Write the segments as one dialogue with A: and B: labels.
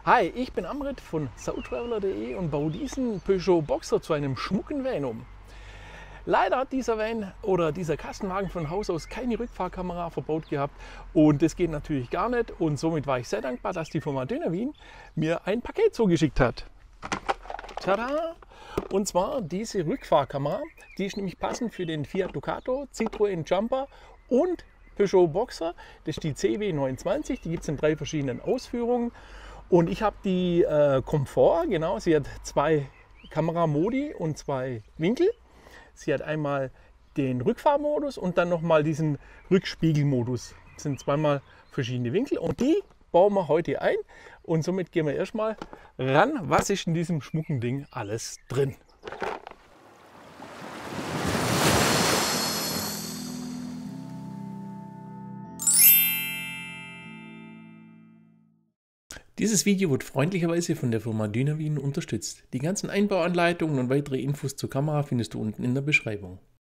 A: Hi, ich bin Amrit von SoTraveler.de und baue diesen Peugeot Boxer zu einem schmucken Van um. Leider hat dieser Van oder dieser Kastenwagen von Haus aus keine Rückfahrkamera verbaut gehabt und das geht natürlich gar nicht und somit war ich sehr dankbar, dass die Firma Dynavin mir ein Paket zugeschickt hat. Tada! Und zwar diese Rückfahrkamera, die ist nämlich passend für den Fiat Ducato, Citroën Jumper und Peugeot Boxer. Das ist die CW29, die gibt es in 3 verschiedenen Ausführungen. Und ich habe die Komfort, genau, sie hat 2 Kameramodi und 2 Winkel. Sie hat einmal den Rückfahrmodus und dann nochmal diesen Rückspiegelmodus. Das sind zweimal verschiedene Winkel und die bauen wir heute ein. Und somit gehen wir erstmal ran, was ist in diesem schmucken Ding alles drin. Dieses Video wird freundlicherweise von der Firma Dynavin unterstützt. Die ganzen Einbauanleitungen und weitere Infos zur Kamera findest du unten in der Beschreibung.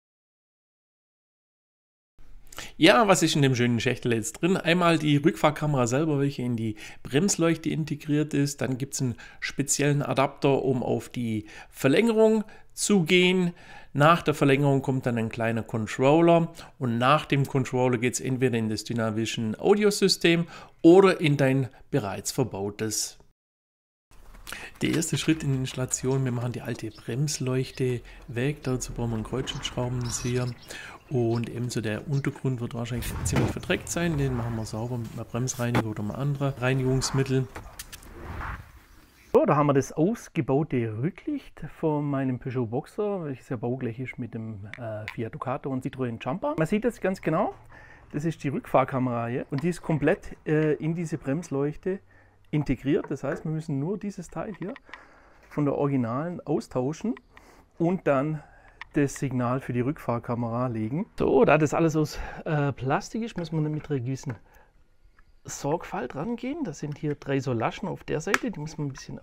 A: Ja, was ist in dem schönen Schächtel jetzt drin? Einmal die Rückfahrkamera selber, welche in die Bremsleuchte integriert ist. Dann gibt es einen speziellen Adapter, um auf die Verlängerung zu gehen. Nach der Verlängerung kommt dann ein kleiner Controller und nach dem Controller geht es entweder in das Dynavision Audiosystem oder in dein bereits verbautes. Der erste Schritt in der Installation, wir machen die alte Bremsleuchte weg, dazu brauchen wir einen Kreuzschlitzschraubenzieher und ebenso der Untergrund wird wahrscheinlich ziemlich verdreckt sein, den machen wir sauber mit einem Bremsreiniger oder einem anderen Reinigungsmittel. So, da haben wir das ausgebaute Rücklicht von meinem Peugeot Boxer, welches ja baugleich ist mit dem Fiat Ducato und Citroën Jumper. Man sieht jetzt ganz genau, das ist die Rückfahrkamera hier und die ist komplett in diese Bremsleuchte integriert. Das heißt, wir müssen nur dieses Teil hier von der originalen austauschen und dann das Signal für die Rückfahrkamera legen. So, da das alles aus Plastik ist, müssen wir mit einer gewissen Sorgfalt rangehen. Das sind hier 3 so Laschen auf der Seite, die müssen wir ein bisschen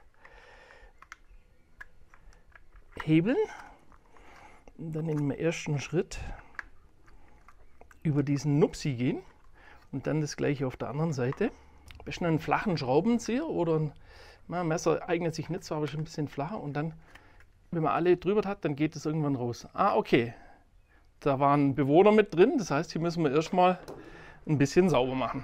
A: aushebeln. Und dann im ersten Schritt über diesen Nupsi gehen und dann das gleiche auf der anderen Seite. Am besten einen flachen Schraubenzieher oder ein Messer eignet sich nicht so, aber schon ein bisschen flacher und dann, wenn man alle drüber hat, dann geht es irgendwann raus. Ah, okay. Da war ein Bewohner mit drin, das heißt, hier müssen wir erstmal ein bisschen sauber machen.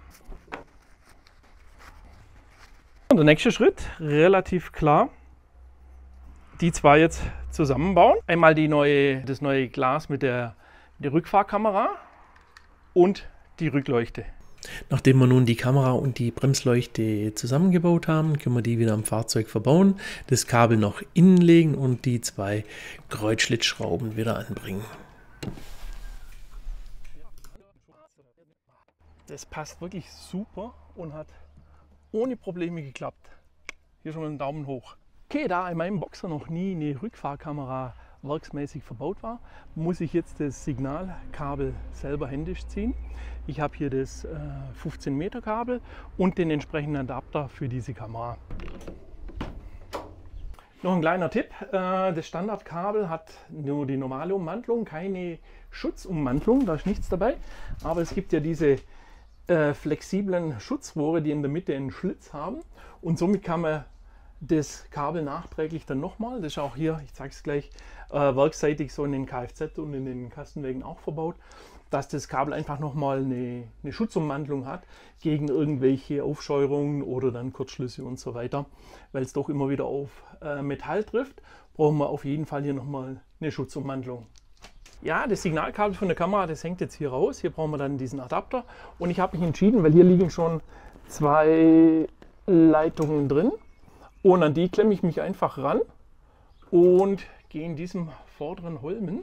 A: Und der nächste Schritt, relativ klar, die 2 jetzt zusammenbauen. Einmal das neue Glas mit der Rückfahrkamera und die Rückleuchte. Nachdem wir nun die Kamera und die Bremsleuchte zusammengebaut haben, können wir die wieder am Fahrzeug verbauen, das Kabel noch innen legen und die 2 Kreuzschlitzschrauben wieder anbringen. Das passt wirklich super und hat ohne Probleme geklappt. Hier schon mal einen Daumen hoch. Okay, da in meinem Boxer noch nie eine Rückfahrkamera werksmäßig verbaut war, muss ich jetzt das Signalkabel selber händisch ziehen. Ich habe hier das 15 Meter Kabel und den entsprechenden Adapter für diese Kamera. Noch ein kleiner Tipp, das Standardkabel hat nur die normale Ummantelung, keine Schutzummantelung, da ist nichts dabei, aber es gibt ja diese flexiblen Schutzrohre, die in der Mitte einen Schlitz haben und somit kann man das Kabel nachträglich dann nochmal, das ist auch hier, ich zeige es gleich, werksseitig so in den Kfz und in den Kastenwagen auch verbaut, dass das Kabel einfach nochmal eine Schutzummantelung hat gegen irgendwelche Aufscheuerungen oder dann Kurzschlüsse und so weiter, weil es doch immer wieder auf Metall trifft, brauchen wir auf jeden Fall hier nochmal eine Schutzummantelung. Ja, das Signalkabel von der Kamera, das hängt jetzt hier raus. Hier brauchen wir dann diesen Adapter. Und ich habe mich entschieden, weil hier liegen schon 2 Leitungen drin. Und an die klemme ich mich einfach ran und gehe in diesem vorderen Holmen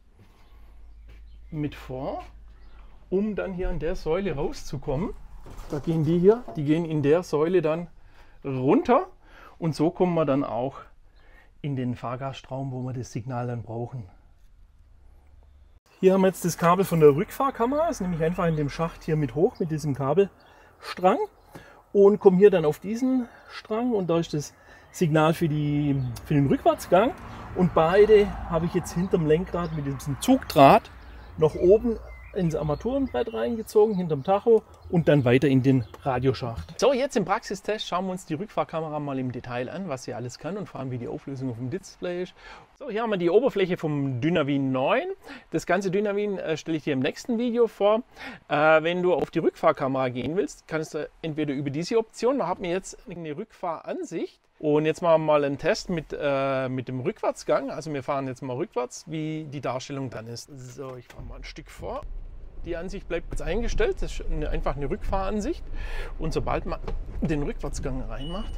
A: mit vor, um dann hier an der Säule rauszukommen. Da gehen die gehen in der Säule dann runter. Und so kommen wir dann auch in den Fahrgastraum, wo wir das Signal dann brauchen. Hier haben wir jetzt das Kabel von der Rückfahrkamera, das nehme ich einfach in dem Schacht hier mit hoch, mit diesem Kabelstrang und komme hier dann auf diesen Strang und da ist das Signal für den Rückwärtsgang und beide habe ich jetzt hinterm Lenkrad mit diesem Zugdraht noch oben ins Armaturenbrett reingezogen, hinterm Tacho und dann weiter in den Radioschacht. So, jetzt im Praxistest schauen wir uns die Rückfahrkamera mal im Detail an, was sie alles kann und vor allem wie die Auflösung auf dem Display ist. So, hier haben wir die Oberfläche vom Dynavin 9. Das ganze Dynavin stelle ich dir im nächsten Video vor. Wenn du auf die Rückfahrkamera gehen willst, kannst du entweder über diese Option, da haben wir jetzt eine Rückfahransicht. Und jetzt machen wir mal einen Test mit dem Rückwärtsgang. Also wir fahren jetzt mal rückwärts, wie die Darstellung dann ist. So, ich fahre mal ein Stück vor. Die Ansicht bleibt jetzt eingestellt. Das ist einfach eine Rückfahransicht. Und sobald man den Rückwärtsgang reinmacht,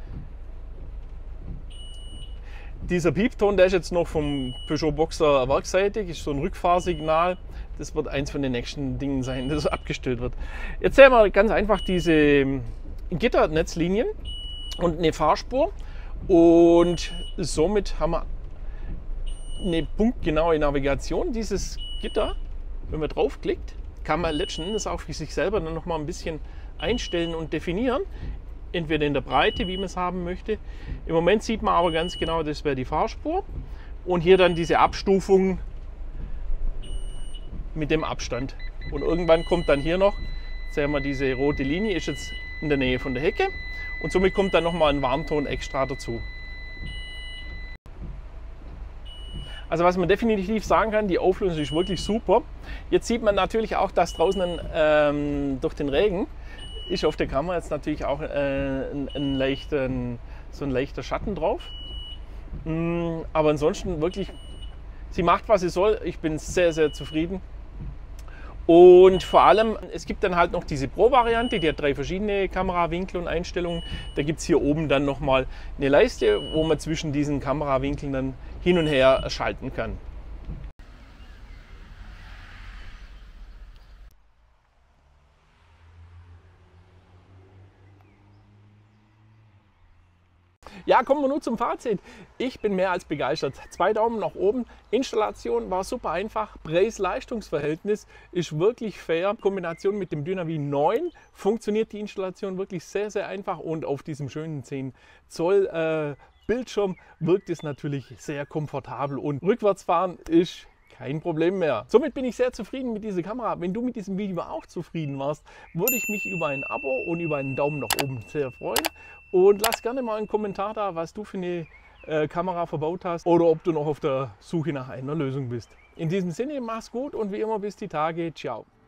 A: dieser Piepton, der ist jetzt noch vom Peugeot Boxer werksseitig, ist so ein Rückfahrsignal. Das wird eins von den nächsten Dingen sein, das abgestellt wird. Jetzt sehen wir ganz einfach diese Gitternetzlinien und eine Fahrspur und somit haben wir eine punktgenaue Navigation. Dieses Gitter, wenn man draufklickt, kann man letzten Endes auch für sich selber dann noch mal ein bisschen einstellen und definieren. Entweder in der Breite, wie man es haben möchte. Im Moment sieht man aber ganz genau, das wäre die Fahrspur und hier dann diese Abstufung mit dem Abstand. Und irgendwann kommt dann hier noch, sehen wir, diese rote Linie ist jetzt in der Nähe von der Hecke. Und somit kommt dann nochmal ein Warnton extra dazu. Also was man definitiv sagen kann, die Auflösung ist wirklich super. Jetzt sieht man natürlich auch, dass draußen durch den Regen ist auf der Kamera jetzt natürlich auch so ein leichter Schatten drauf. Aber ansonsten wirklich, sie macht, was sie soll. Ich bin sehr, sehr zufrieden. Und vor allem, es gibt dann halt noch diese Pro-Variante, die hat 3 verschiedene Kamerawinkel und Einstellungen. Da gibt es hier oben dann nochmal eine Leiste, wo man zwischen diesen Kamerawinkeln dann hin und her schalten kann. Ja, kommen wir nun zum Fazit. Ich bin mehr als begeistert. 2 Daumen nach oben. Installation war super einfach. Preis-Leistungs-Verhältnis ist wirklich fair. In Kombination mit dem Dynavin 9 funktioniert die Installation wirklich sehr, sehr einfach. Und auf diesem schönen 10 Zoll Bildschirm wirkt es natürlich sehr komfortabel. Und Rückwärtsfahren ist kein Problem mehr. Somit bin ich sehr zufrieden mit dieser Kamera. Wenn du mit diesem Video auch zufrieden warst, würde ich mich über ein Abo und über einen Daumen nach oben sehr freuen. Und lass gerne mal einen Kommentar da, was du für eine Kamera verbaut hast oder ob du noch auf der Suche nach einer Lösung bist. In diesem Sinne, mach's gut und wie immer bis die Tage. Ciao.